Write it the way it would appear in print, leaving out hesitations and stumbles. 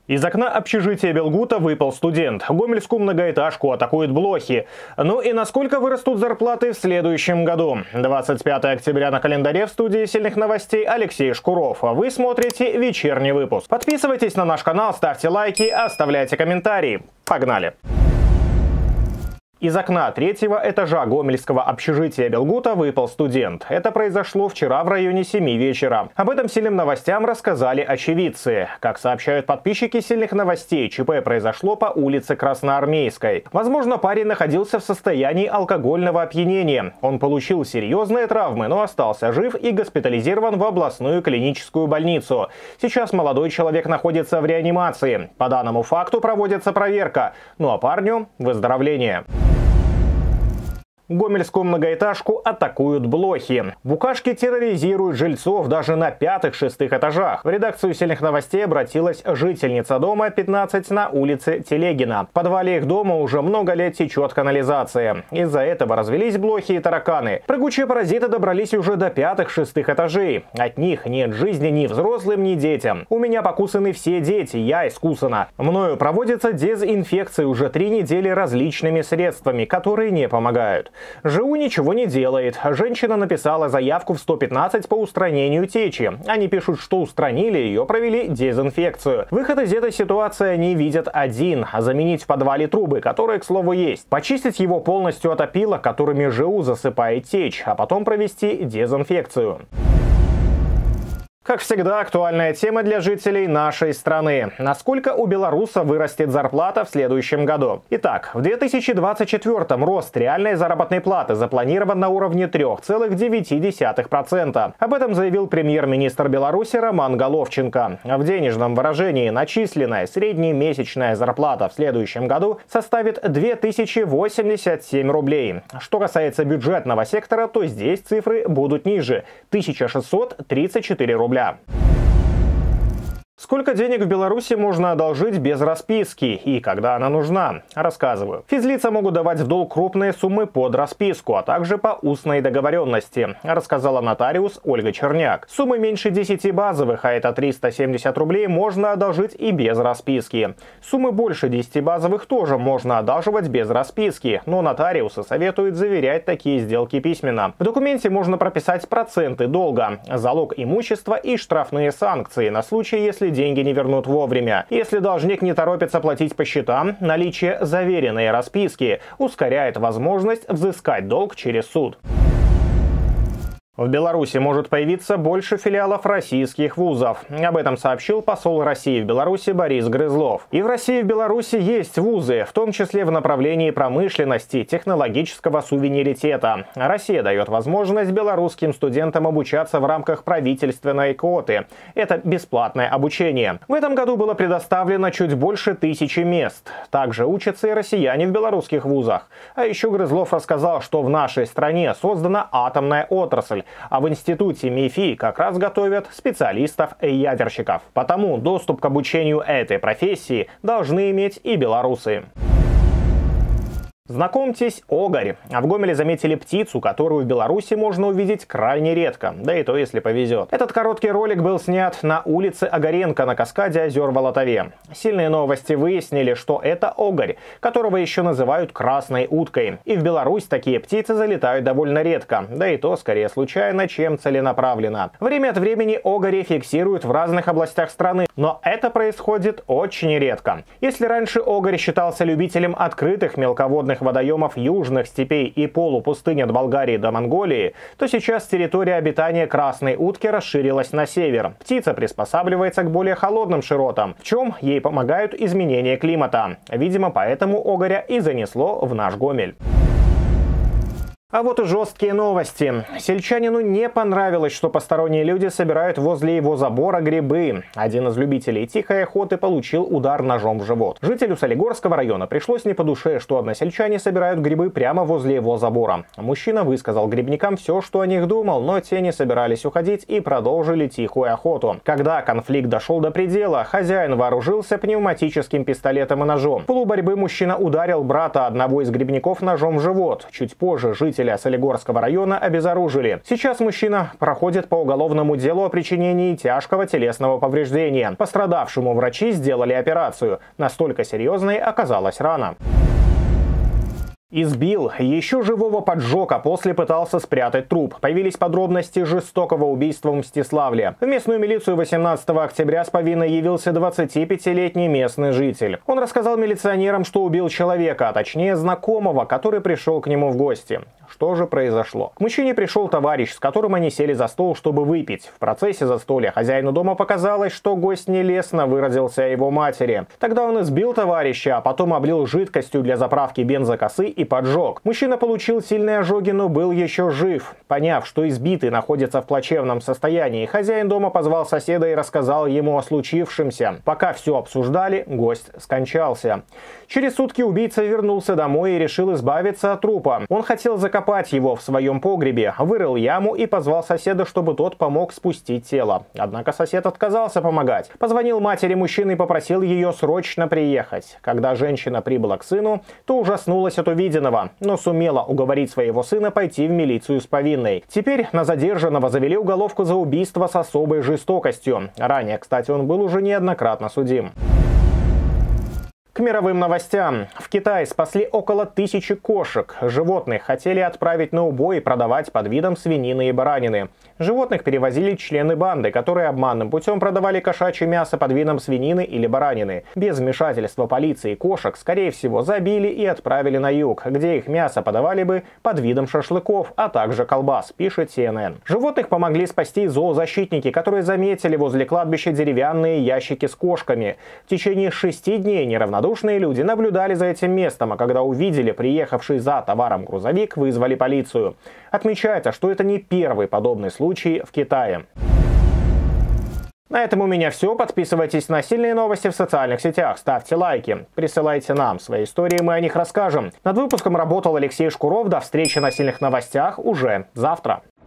Из окна общежития Белгута выпал студент. Гомельскую многоэтажку атакуют блохи. Ну и насколько вырастут зарплаты в следующем году? 25 октября на календаре. В студии «Сильных новостей» Алексей Шкуров. Вы смотрите вечерний выпуск. Подписывайтесь на наш канал, ставьте лайки, оставляйте комментарии. Погнали! Из окна третьего этажа гомельского общежития Белгута выпал студент. Это произошло вчера в районе 7 вечера. Об этом «Сильным новостям» рассказали очевидцы. Как сообщают подписчики «Сильных новостей», ЧП произошло по улице Красноармейской. Возможно, парень находился в состоянии алкогольного опьянения. Он получил серьезные травмы, но остался жив и госпитализирован в областную клиническую больницу. Сейчас молодой человек находится в реанимации. По данному факту проводится проверка. Ну а парню выздоровление. Гомельскую многоэтажку атакуют блохи. Букашки терроризируют жильцов даже на 5-6 этажах. В редакцию «Сильных новостей» обратилась жительница дома 15 на улице Телегина. В подвале их дома уже много лет течет канализация. Из-за этого развелись блохи и тараканы. Прыгучие паразиты добрались уже до 5-6 этажей. От них нет жизни ни взрослым, ни детям. У меня покусаны все дети, я искусана. Мною проводится дезинфекция уже 3 недели различными средствами, которые не помогают. ЖУ ничего не делает. Женщина написала заявку в 115 по устранению течи. Они пишут, что устранили ее, провели дезинфекцию. Выход из этой ситуации они видят один – заменить в подвале трубы, которые, к слову, есть. Почистить его полностью от опилок, которыми ЖУ засыпает течь, а потом провести дезинфекцию. Как всегда, актуальная тема для жителей нашей страны. Насколько у белоруса вырастет зарплата в следующем году? Итак, в 2024-м рост реальной заработной платы запланирован на уровне 3,9%. Об этом заявил премьер-министр Беларуси Роман Головченко. В денежном выражении начисленная среднемесячная зарплата в следующем году составит 2087 рублей. Что касается бюджетного сектора, то здесь цифры будут ниже – 1634 рубля. Сколько денег в Беларуси можно одолжить без расписки и когда она нужна? Рассказываю. Физлица могут давать в долг крупные суммы под расписку, а также по устной договоренности, рассказала нотариус Ольга Черняк. Суммы меньше 10 базовых, а это 370 рублей, можно одолжить и без расписки. Суммы больше 10 базовых тоже можно одалживать без расписки, но нотариусы советуют заверять такие сделки письменно. В документе можно прописать проценты долга, залог имущества и штрафные санкции на случай, если деньги не вернут вовремя. Если должник не торопится платить по счетам, наличие заверенной расписки ускоряет возможность взыскать долг через суд. В Беларуси может появиться больше филиалов российских вузов. Об этом сообщил посол России в Беларуси Борис Грызлов. И в России и в Беларуси есть вузы, в том числе в направлении промышленности, технологического суверенитета. Россия дает возможность белорусским студентам обучаться в рамках правительственной квоты. Это бесплатное обучение. В этом году было предоставлено чуть больше 1000 мест. Также учатся и россияне в белорусских вузах. А еще Грызлов рассказал, что в нашей стране создана атомная отрасль, а в институте МИФИ как раз готовят специалистов-ядерщиков. Потому доступ к обучению этой профессии должны иметь и белорусы. Знакомьтесь, огарь. В Гомеле заметили птицу, которую в Беларуси можно увидеть крайне редко, да и то, если повезет. Этот короткий ролик был снят на улице Огаренко на каскаде озер в Алатаве. Сильные новости выяснили, что это огарь, которого еще называют красной уткой. И в Беларусь такие птицы залетают довольно редко, да и то скорее случайно, чем целенаправленно. Время от времени огари фиксируют в разных областях страны, но это происходит очень редко. Если раньше огарь считался любителем открытых мелководных водоемов южных степей и полупустынь от Болгарии до Монголии, то сейчас территория обитания красной утки расширилась на север. Птица приспосабливается к более холодным широтам, в чем ей помогают изменения климата. Видимо, поэтому огаря и занесло в наш Гомель. А вот и жесткие новости. Сельчанину не понравилось, что посторонние люди собирают возле его забора грибы. Один из любителей тихой охоты получил удар ножом в живот. Жителю Солигорского района пришлось не по душе, что односельчане собирают грибы прямо возле его забора. Мужчина высказал грибникам все, что о них думал, но те не собирались уходить и продолжили тихую охоту. Когда конфликт дошел до предела, хозяин вооружился пневматическим пистолетом и ножом. В полуборьбы мужчина ударил брата одного из грибников ножом в живот. Чуть позже житель жителя Солигорского района обезоружили. Сейчас мужчина проходит по уголовному делу о причинении тяжкого телесного повреждения. Пострадавшему врачи сделали операцию. Настолько серьезной оказалась рана. Избил, еще живого поджег, а после пытался спрятать труп. Появились подробности жестокого убийства в Мстиславле. В местную милицию 18 октября с повинной явился 25-летний местный житель. Он рассказал милиционерам, что убил человека, а точнее знакомого, который пришел к нему в гости. Что же произошло? К мужчине пришел товарищ, с которым они сели за стол, чтобы выпить. В процессе застолья хозяину дома показалось, что гость нелестно выразился о его матери. Тогда он избил товарища, а потом облил жидкостью для заправки бензокосы и поджег. Мужчина получил сильные ожоги, но был еще жив. Поняв, что избитый находится в плачевном состоянии, хозяин дома позвал соседа и рассказал ему о случившемся. Пока все обсуждали, гость скончался. Через сутки убийца вернулся домой и решил избавиться от трупа. Он хотел закопать его в своем погребе, вырыл яму и позвал соседа, чтобы тот помог спустить тело. Однако сосед отказался помогать. Позвонил матери мужчины и попросил ее срочно приехать. Когда женщина прибыла к сыну, то ужаснулась от увиденного, но сумела уговорить своего сына пойти в милицию с повинной. Теперь на задержанного завели уголовку за убийство с особой жестокостью. Ранее, кстати, он был уже неоднократно судим. К мировым новостям. В Китае спасли около 1000 кошек. Животных хотели отправить на убой и продавать под видом свинины и баранины. Животных перевозили члены банды, которые обманным путем продавали кошачье мясо под видом свинины или баранины. Без вмешательства полиции кошек, скорее всего, забили и отправили на юг, где их мясо подавали бы под видом шашлыков, а также колбас, пишет CNN. Животных помогли спасти зоозащитники, которые заметили возле кладбища деревянные ящики с кошками. В течение 6 дней неравнодушные люди наблюдали за этим местом, а когда увидели приехавший за товаром грузовик, вызвали полицию. Отмечается, что это не первый подобный случай в Китае. На этом у меня все. Подписывайтесь на сильные новости в социальных сетях, ставьте лайки, присылайте нам свои истории, мы о них расскажем. Над выпуском работал Алексей Шкуров. До встречи на сильных новостях уже завтра.